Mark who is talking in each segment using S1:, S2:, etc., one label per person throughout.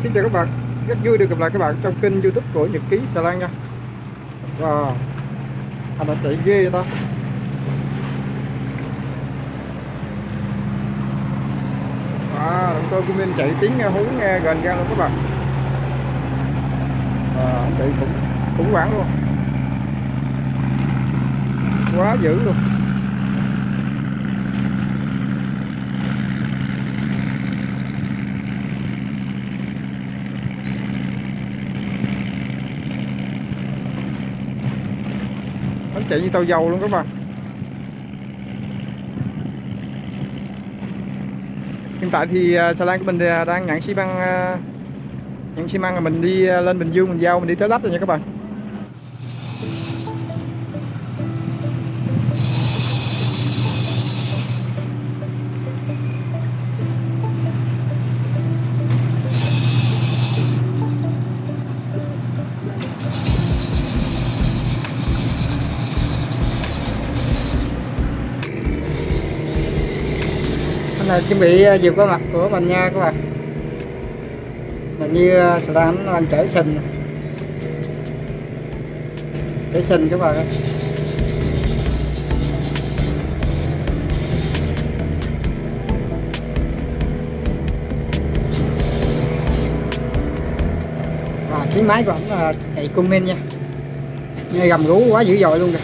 S1: Xin chào các bạn, rất vui được gặp lại các bạn trong kênh YouTube của Nhật Ký Xà Lan nha. Wow, anh đã chạy ghê vậy ta. Wow, động cơ của mình chạy tiếng nghe hú nghe gần ra luôn các bạn. Chạy cũng khủng hoảng luôn, quá dữ luôn. Anh chạy như tàu dầu luôn các bạn. Hiện tại thì xà lan của mình đang nhận xi măng, rồi mình đi lên Bình Dương, mình giao, mình đi tới lắp rồi nha các bạn. Anh này chuẩn bị dịp qua mặt của mình nha các bạn. Là như xà lan nó đang chở sình các bạn ơi. Tiếng máy của ảnh là chạy cung men nha, nghe gầm rú quá dữ dội luôn kìa.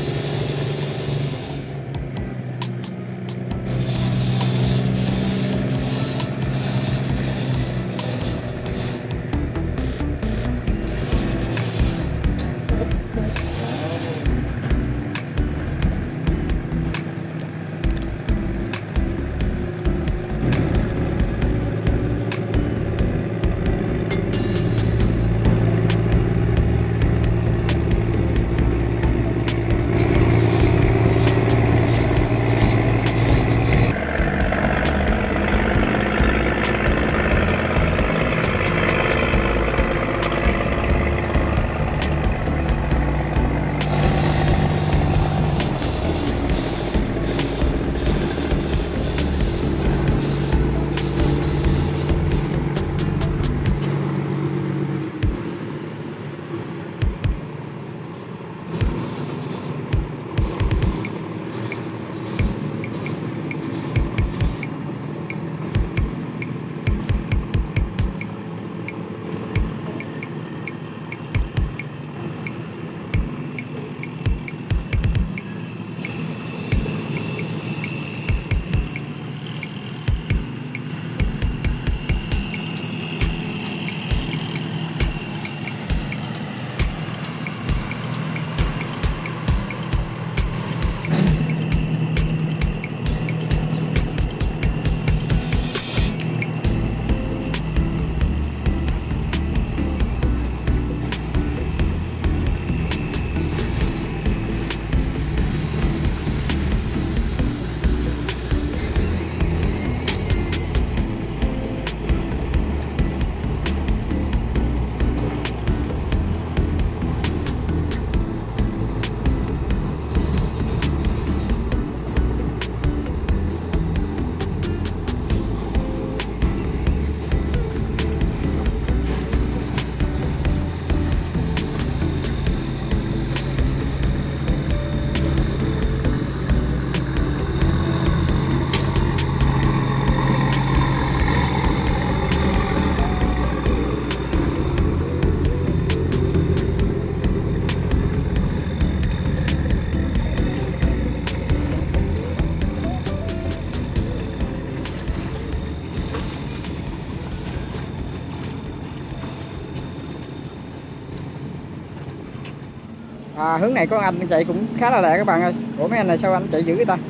S1: Hướng này có anh chạy cũng khá là lẹ các bạn ơi. Ủa mấy anh này sao anh chạy dữ vậy ta?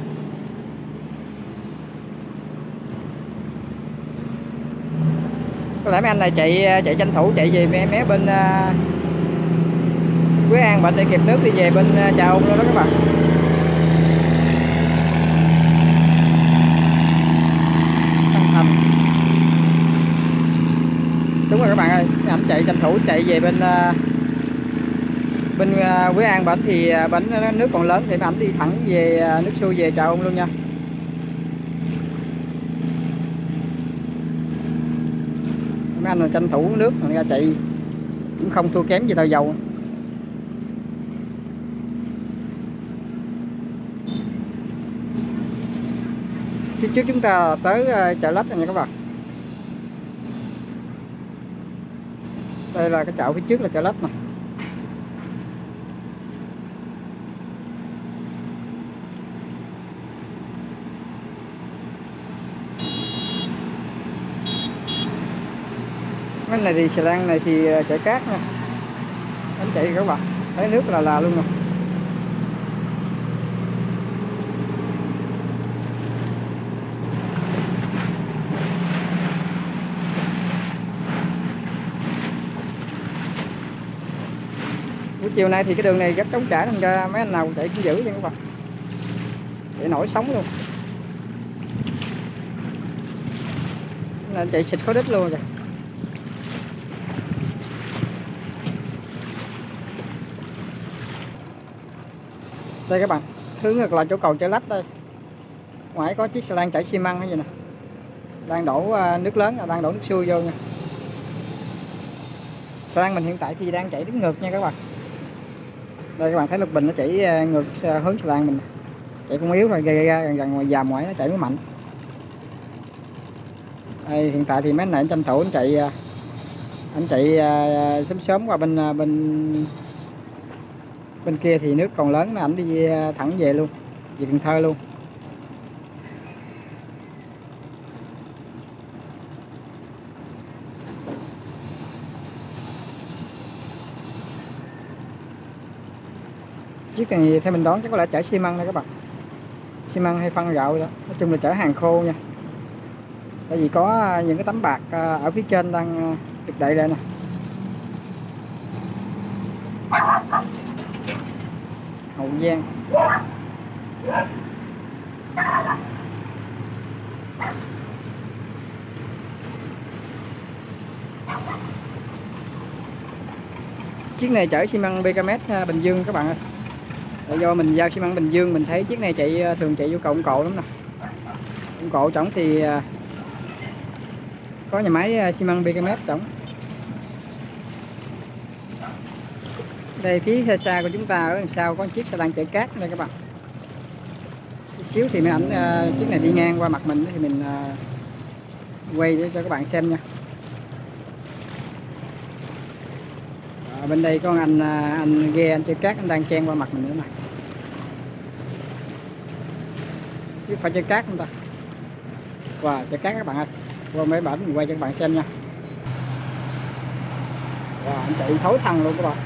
S1: Có lẽ mấy anh này chạy tranh thủ chạy về mé bên Quế An bệnh để kịp nước đi về bên Trà Ôn luôn đó các bạn. Đúng rồi các bạn ơi, anh chạy tranh thủ chạy về bên Quế An bển thì bển nước còn lớn thì ảnh đi thẳng về nước xuôi về Trà Ôn luôn nha. mấy anh là tranh thủ nước người ra chạy cũng không thua kém gì tàu dầu. Phía trước chúng ta tới chợ Lách rồi nha các bạn. Đây là cái chợ phía trước là chợ Lách nè. Cái này thì xà lan này thì chở cát nha. Anh chạy các bạn, thấy nước là luôn nè. Buổi chiều nay thì cái đường này rất trống trải nên ra mấy anh nào chạy cũng dữ nha các bạn. Chạy nổi sóng luôn. Nên chạy xịt khói đít luôn rồi. Đây các bạn, hướng ngược lại chỗ cầu Chợ Lách đây. Ngoài có chiếc xà lan chở xi măng hay gì nè. Đang đổ nước lớn, đang đổ nước xuôi vô nha. Xà lan mình hiện tại thì đang chạy đứng ngược nha các bạn. Đây các bạn thấy lục bình nó chảy ngược hướng xà lan mình. Chạy cũng yếu rồi, gây ra gần ngoài giàm ngoài nó chạy mới mạnh. Đây, hiện tại thì mấy anh này anh tranh thủ anh chạy sớm sớm qua bên kia thì nước còn lớn, ảnh đi thẳng về luôn, về Cần Thơ luôn. Chiếc này theo mình đoán chắc có lẽ chở xi măng đây các bạn, xi măng hay phân gạo đó, nói chung là chở hàng khô nha. Tại vì có những cái tấm bạc ở phía trên đang được đậy lên nè. Hậu Giang. Chiếc này chở xi măng BKMS Bình Dương các bạn ơi. Tại do mình giao xi măng Bình Dương, mình thấy chiếc này thường chạy vô cầu Cộ lắm nè. Ông Cộ trỏng thì có nhà máy xi măng BKMS trỏng. Đây phía xa xa của chúng ta ở đằng sau có chiếc xà lan chở cát đây các bạn. Chút xíu thì mấy ảnh chiếc này đi ngang qua mặt mình thì mình quay để cho các bạn xem nha. Bên đây có anh ghe anh chở cát, anh đang chen qua mặt mình nữa nè. Chứ phải chở cát không ta? Wow, chở cát các bạn ơi. Qua mấy bển mình quay cho các bạn xem nha. Wow, anh chạy thối thăng luôn các bạn.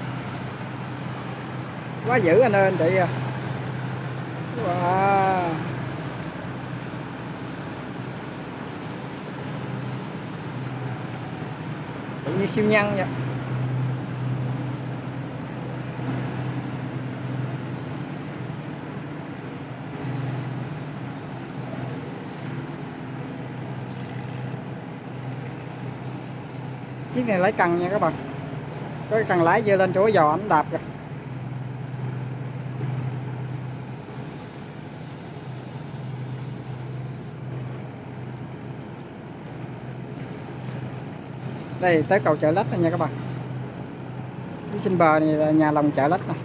S1: Quá dữ anh ơi, anh chạy à. Wow. Tự như siêu nhân vậy. Chiếc này lấy cần nha các bạn. Có cái cần lái dơ lên chỗ giò ảnh đạp rồi. Đây tới cầu Chợ Lách rồi nha các bạn. Trên bờ này là nhà lòng Chợ Lách này.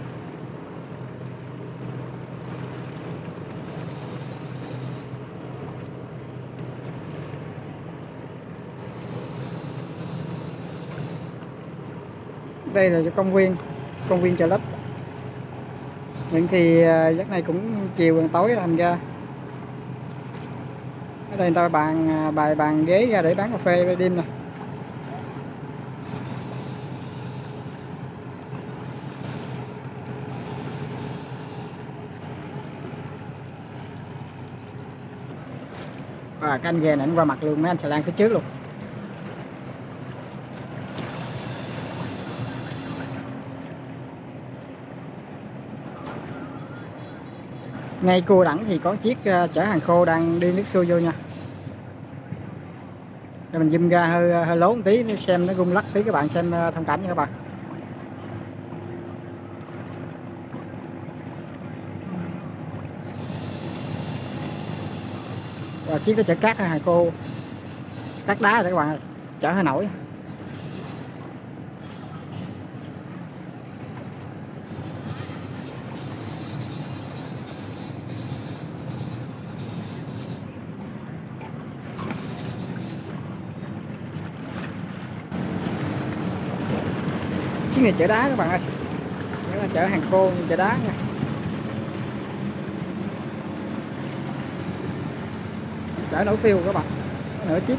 S1: Đây là công viên Chợ Lách. Nhưng thì giấc này cũng chiều gần tối thành ra ở đây người ta bài bàn ghế ra để bán cà phê về đêm nè. Và cái anh ghe này anh qua mặt luôn mấy anh xà lan phía trước luôn. Ngay cua đẳng thì có chiếc chở hàng khô đang đi nước xuôi vô nha. Để mình zoom ra hơi lố một tí để xem nó rung lắc tí các bạn xem thông cảnh nha các bạn. Và chiếc cái chở cát hàng khô, cát đá rồi các bạn ơi. chợ Hà Nội. Chiếc này chợ đá các bạn ơi, đó là chợ Hàng Cô, chợ đá nha. Chợ nổi phiêu các bạn, nửa chiếc.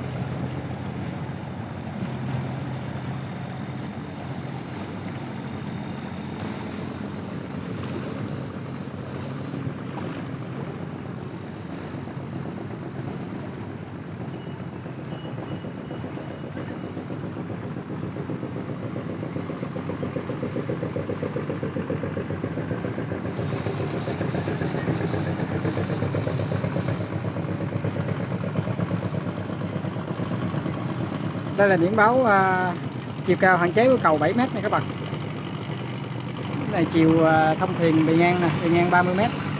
S1: Đây là biển báo chiều cao hạn chế của cầu 7 m này các bạn. Cái này chiều thông thuyền bề ngang nè, bề ngang 30 m.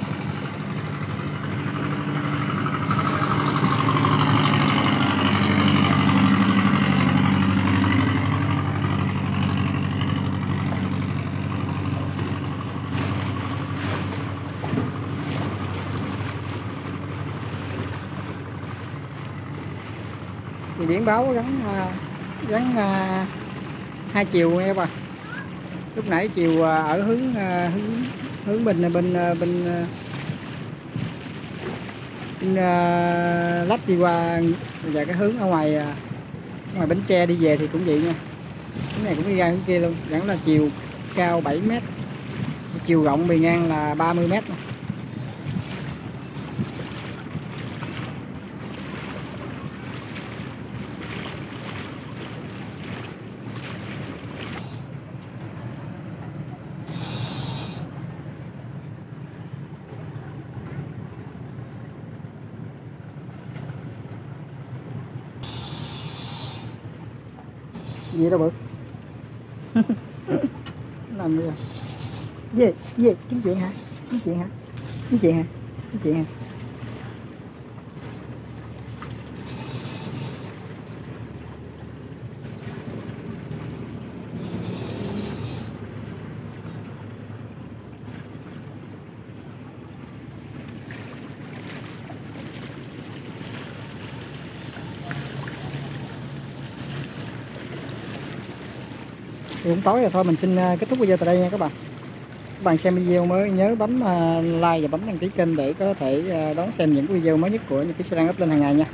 S1: Thì biển báo gắn hai chiều nha các bạn. Lúc nãy chiều ở hướng bên lách đi qua, và cái hướng ở ngoài Bến Tre đi về thì cũng vậy nha. Cái này cũng đi ra hướng kia luôn, vẫn là chiều cao 7 m, chiều rộng bề ngang là 30 m. Gì đâu bự. Làm gì về kiếm chuyện hả, kiếm chuyện hả, kiếm chuyện hả, kiếm chuyện hả. Thì cũng tối rồi thôi, mình xin kết thúc video tại đây nha các bạn. Các bạn xem video mới nhớ bấm like và bấm đăng ký kênh để có thể đón xem những video mới nhất của Nhật Ký Xe Đăng up lên hàng ngày nha.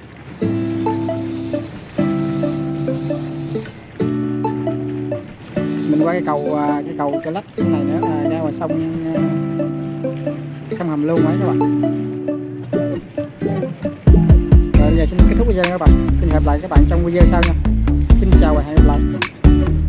S1: Mình qua cái cầu Chợ Lách này nữa là ra ngoài sông Hầm Luôn ấy các bạn. Rồi bây giờ xin kết thúc video nha các bạn. Xin hẹn gặp lại các bạn trong video sau nha. Xin chào và hẹn gặp lại.